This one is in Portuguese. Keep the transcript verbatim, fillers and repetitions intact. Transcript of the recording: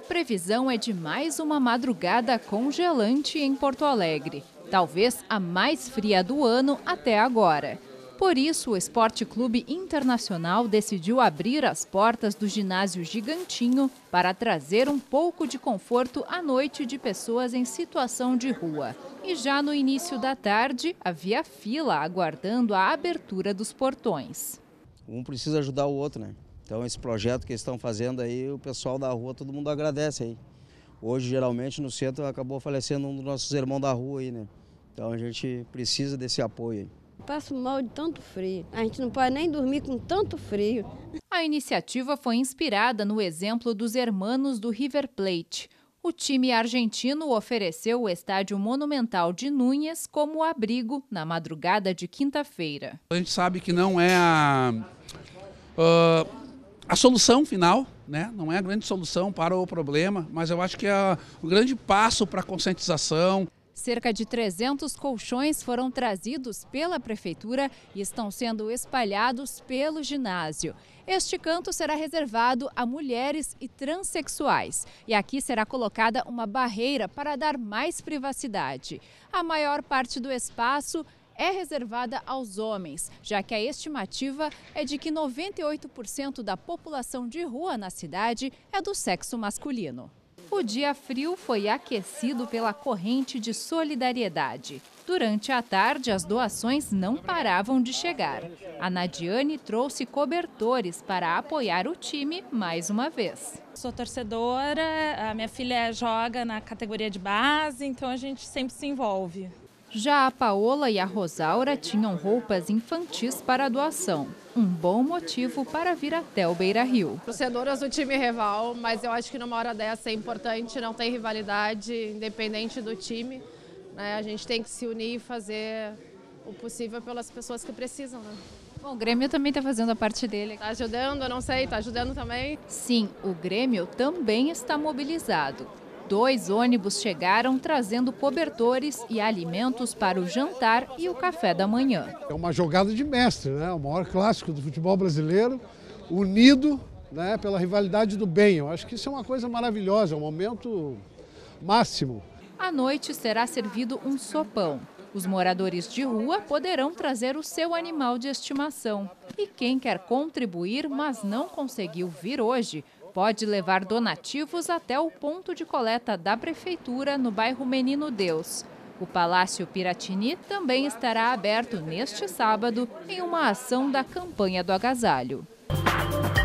previsão é de mais uma madrugada congelante em Porto Alegre, talvez a mais fria do ano até agora. Por isso, o Esporte Clube Internacional decidiu abrir as portas do ginásio Gigantinho para trazer um pouco de conforto à noite de pessoas em situação de rua. E já no início da tarde, havia fila aguardando a abertura dos portões. Um precisa ajudar o outro, né? Então esse projeto que eles estão fazendo aí, o pessoal da rua, todo mundo agradece aí. Hoje, geralmente, no centro acabou falecendo um dos nossos irmãos da rua aí, né? Então a gente precisa desse apoio aí. Passo mal de tanto frio. A gente não pode nem dormir com tanto frio. A iniciativa foi inspirada no exemplo dos hermanos do River Plate. O time argentino ofereceu o estádio Monumental de Núñez como abrigo na madrugada de quinta-feira. A gente sabe que não é a, a, a solução final, né? Não é a grande solução para o problema, mas eu acho que é um grande passo para a conscientização. Cerca de trezentos colchões foram trazidos pela prefeitura e estão sendo espalhados pelo ginásio. Este canto será reservado a mulheres e transexuais. E aqui será colocada uma barreira para dar mais privacidade. A maior parte do espaço é reservada aos homens, já que a estimativa é de que noventa e oito por cento da população de rua na cidade é do sexo masculino. O dia frio foi aquecido pela corrente de solidariedade. Durante a tarde, as doações não paravam de chegar. A Nadiane trouxe cobertores para apoiar o time mais uma vez. Sou torcedora, a minha filha joga na categoria de base, então a gente sempre se envolve. Já a Paola e a Rosaura tinham roupas infantis para a doação. Um bom motivo para vir até o Beira-Rio. Torcedoras do time rival, mas eu acho que numa hora dessa é importante, não tem rivalidade, independente do time. Né? A gente tem que se unir e fazer o possível pelas pessoas que precisam. Né? Bom, o Grêmio também está fazendo a parte dele. Está ajudando, eu não sei, está ajudando também? Sim, o Grêmio também está mobilizado. Dois ônibus chegaram trazendo cobertores e alimentos para o jantar e o café da manhã. É uma jogada de mestre, né? O maior clássico do futebol brasileiro, unido, né, pela rivalidade do bem. Eu acho que isso é uma coisa maravilhosa, é um momento máximo. À noite será servido um sopão. Os moradores de rua poderão trazer o seu animal de estimação. E quem quer contribuir, mas não conseguiu vir hoje, pode levar donativos até o ponto de coleta da prefeitura no bairro Menino Deus. O Palácio Piratini também estará aberto neste sábado em uma ação da campanha do agasalho.